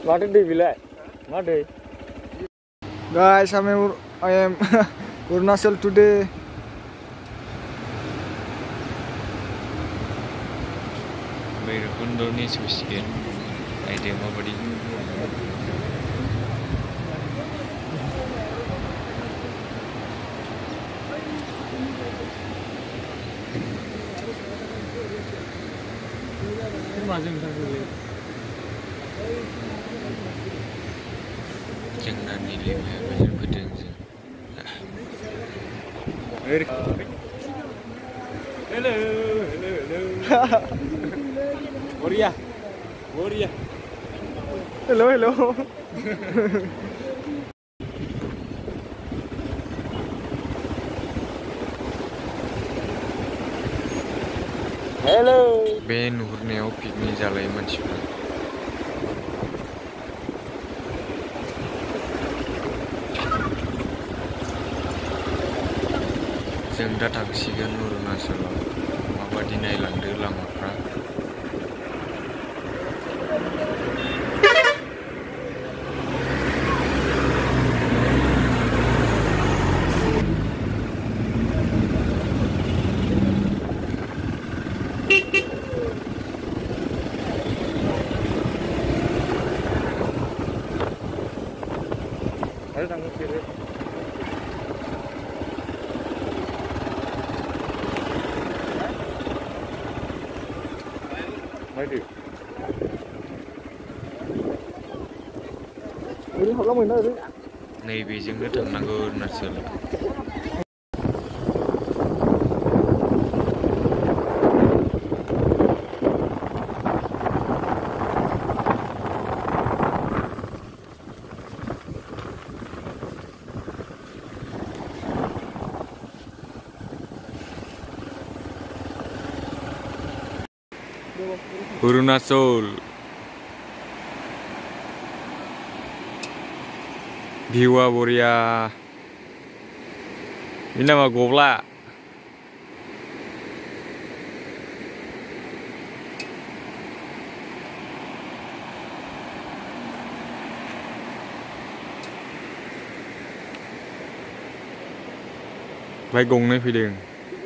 What did they like? What day? Guys, I am Arunachal today. bhairabkunda ni sosial idea mabadi. Jangan nilai macam pedang je. Hello. Boria. Hello. Hello. Bे नुहुरनायाव picnic जालायो मानसिफ्रा. जों दा थांसिगोन अरुणाचलाव. माबादि नायलांदो लामाफ्रा. Ayo tangguh kiri. Mari. Ini hop lắm mình đây đấy. नैबेजोंनो थांनांगौ Arunachal. Arunachal. View-a boria. Ini nama gobla. Vai gồng này phi đường.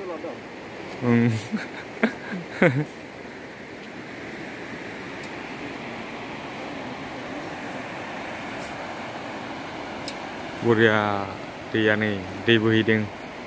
Boria दैया नै दै बोहैदों.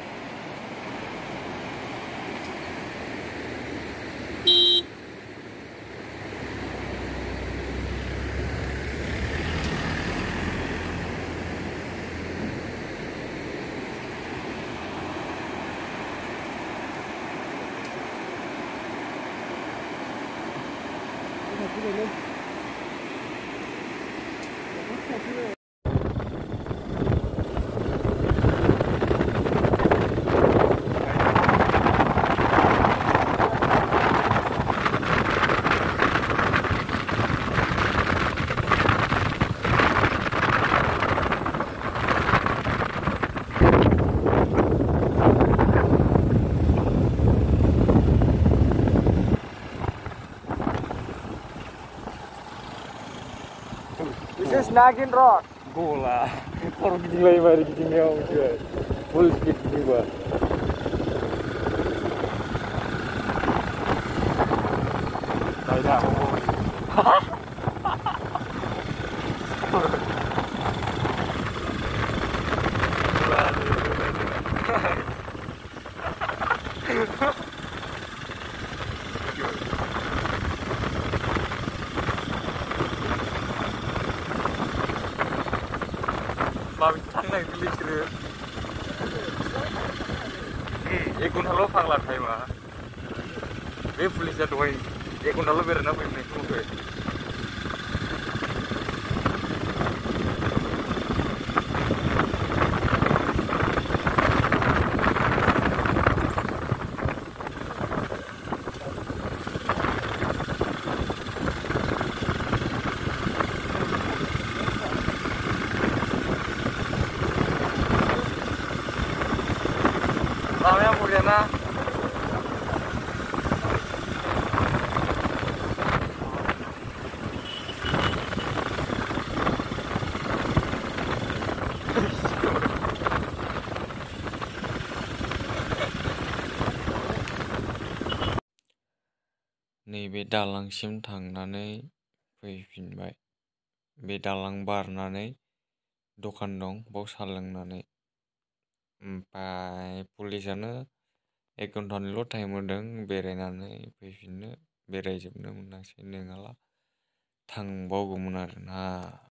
This is Nagin Rock. Gola. Kalau gini lagi mari gini juga. Full speed juga. Tidak. Mami tangan gelis terus. Ekun halo panglat hai mah. Be pulis jatuh hai. Ekun halo berana pun nih kamu tuh. Namanya Muriana. नैबे दालांसिम थांनानै फैफिनबाय। बे दालां बारनानै दखान दं बाव साहा लोंनानै। ओमफ्राय पुलिसानो 1 घन्टानिल' टाइम होदों बेरायनानै फैफिननो। बेरायजोबनो मोनासै नङाला थांबावगौमोन आरोना।